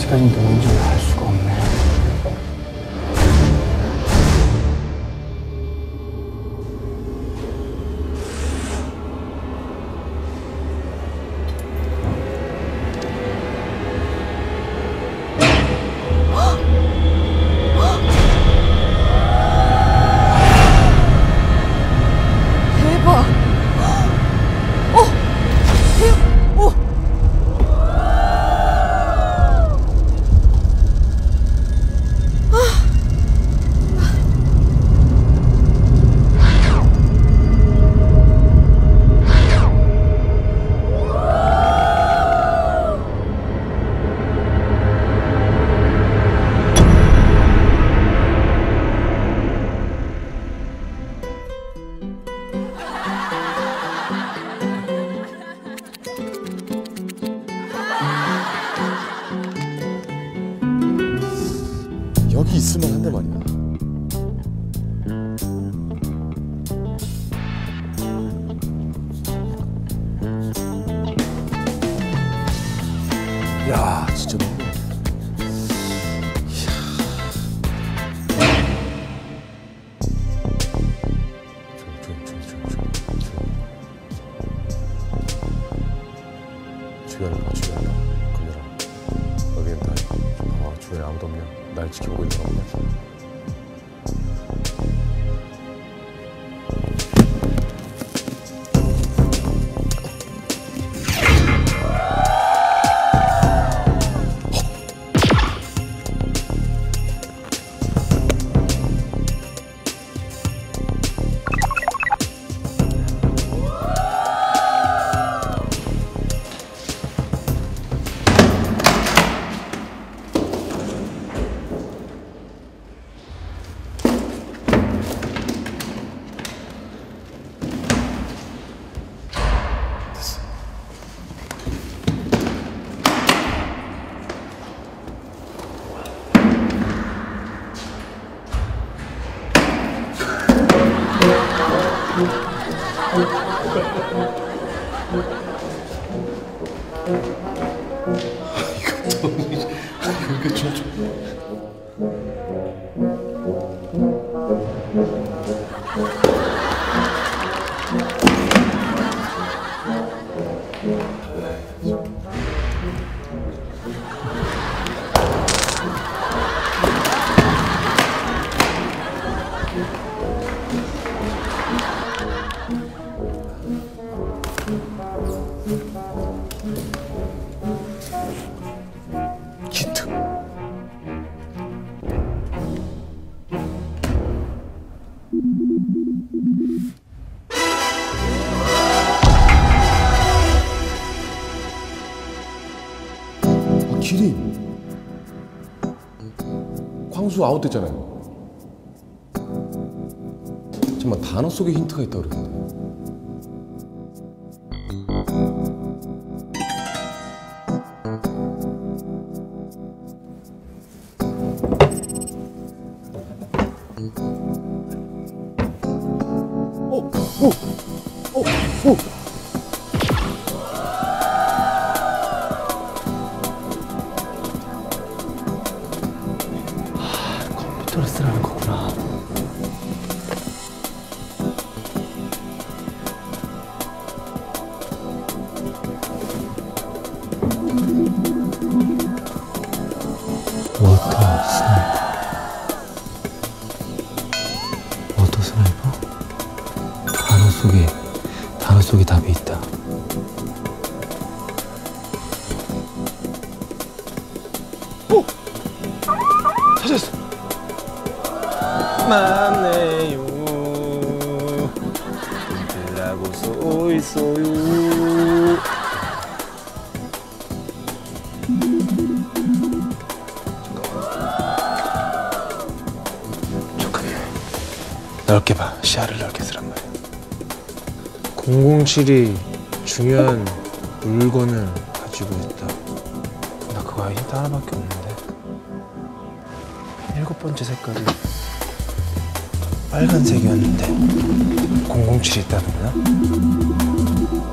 아직까지 누군지 알 수가 없네. 여기 있을만 한데 말이야. 야, 진짜 너무. 주변을 봐, 주변을 봐. 카메라. 여기는 다 봐봐, 주변에 아무도 없냐? 날 지켜보고 있는 거 없냐? 이거 진짜. 히트. 아, 기린. 광수 아웃됐잖아요. 잠깐만, 단어 속에 힌트가 있다 그러는데. 오! 컴퓨터를 쓰라는 거구나. 워터 스나이퍼. 워터 스나이퍼? 단어 속에 답이 있다. 오! 찾았어. 맞네요. 들라고 써 있어요. 좀 크게 넓게 봐. 시야를 넓게 쓰란 말이야. 007이 중요한 물건을 가지고 있다. 나 그거 힌트 하나밖에 없는데. 7번째 색깔이 빨간색이었는데 007이 있다는 거야?